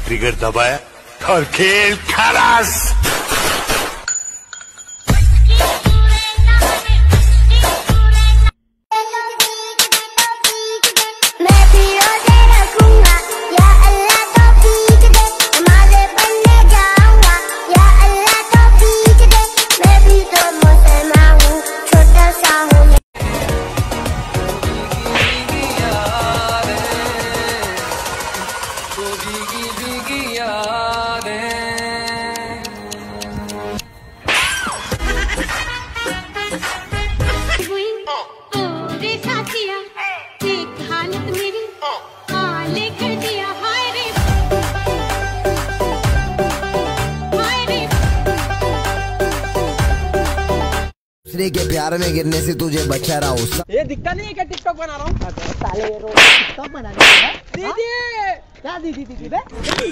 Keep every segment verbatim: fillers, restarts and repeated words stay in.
Trigger दबाया और खेल खलास। दूसरे के प्यार में गिरने से तुझे बचा रहा हूँ। ये दिक्कत नहीं है क्या टिकटॉक बना रहा हूँ? साले ये रोज टिकटॉक बना रहा है। दीदी क्या दीदी दीदी बे?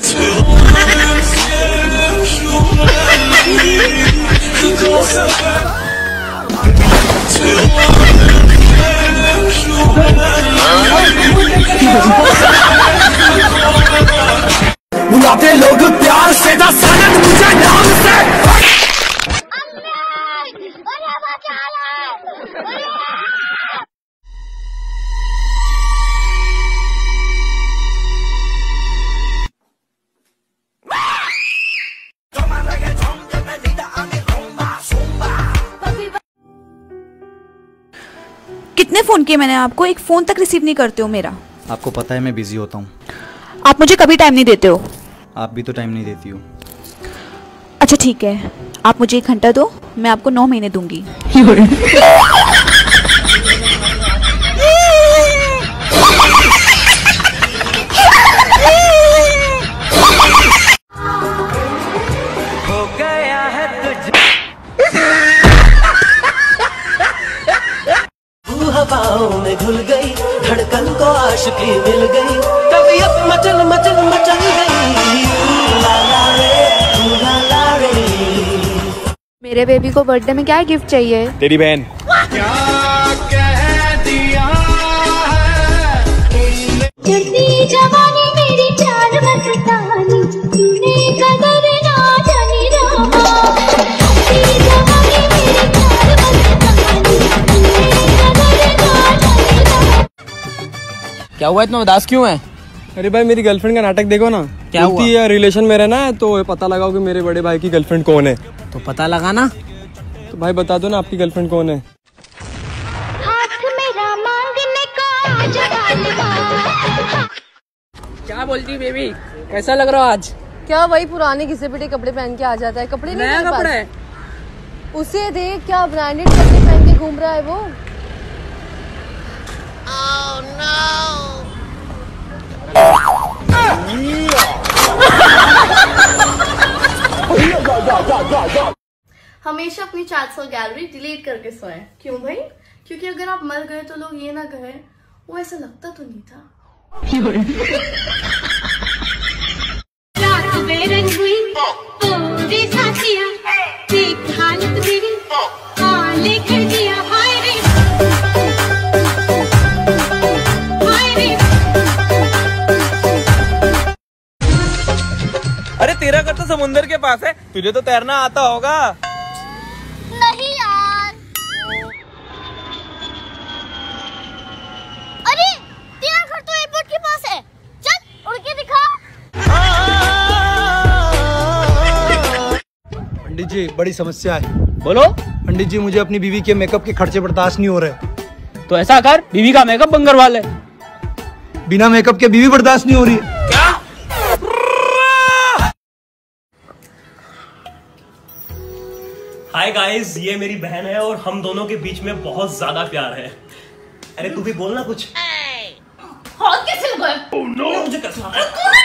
बुलाते लोग प्यार से ना सनत मुझे नाम से। कितने फोन किए मैंने आपको, एक फोन तक रिसीव नहीं करते हो मेरा। आपको पता है मैं बिजी होता हूँ। आप मुझे कभी टाइम नहीं देते हो। आप भी तो टाइम नहीं देती हो। अच्छा ठीक है, आप मुझे एक घंटा दो, मैं आपको नौ महीने दूंगी। हो गया है तुझ हवाओं में घुल गई, धड़कन को आशिकी मिल गई, तबीयत मचल मचल मचल गई। ला ला रे, ला ला रे। मेरे बेबी को बर्थडे में क्या गिफ्ट चाहिए? तेरी बहन। क्या कह दिया है जवानी मेरी चार मस्तानी, तूने कदर ना जानी रहा। जवानी मेरी चार मस्तानी, तूने कदर ना जानी रहा। क्या हुआ, इतना उदास क्यों है? अरे भाई मेरी गर्लफ्रेंड का नाटक देखो ना। क्या हुआ? है रिलेशन में रहना है तो पता लगाओ कि मेरे बड़े भाई की गर्लफ्रेंड कौन है। तो पता लगाना। तो भाई बता दो ना आपकी गर्लफ्रेंड कौन है। हाथ मेरा मांगने का जवाब। क्या बोलती बेबी, कैसा लग रहा हो आज? क्या वही पुराने घिसे पिटे कपड़े पहन के आ जाता है? कपड़े नहीं, नया कपड़ा है। उसे देख, क्या ब्रांडेड कपड़े पहन के घूम रहा है वो। Oh no! हमेशा अपनी चैट्स और गैलरी डिलीट करके सोएं। क्यों भाई? क्योंकि अगर आप मर गए तो लोग ये ना कहें वो ऐसा लगता तो नहीं था। रात बेरंग हुई ओ रे साथिया, देख हालत मेरी काले कर दिया। हाय रे हाय रे। अरे तेरा घर तो समुंदर के पास है, तुझे तो तैरना आता होगा। नहीं यार। अरे तेरा घर तो एयरपोर्ट के पास है, चल उड़ के दिखा। पंडित जी बड़ी समस्या है। बोलो। पंडित जी मुझे अपनी बीवी के मेकअप के खर्चे बर्दाश्त नहीं हो रहे। तो ऐसा कर, बीवी का मेकअप बंद करवा ले। बिना मेकअप के बीवी बर्दाश्त नहीं हो रही है। क्या? हाय गाइस, ये मेरी बहन है और हम दोनों के बीच में बहुत ज्यादा प्यार है। अरे तू भी बोलना कुछ। हाथ कैसे लगाया? oh, no. मुझे कैसे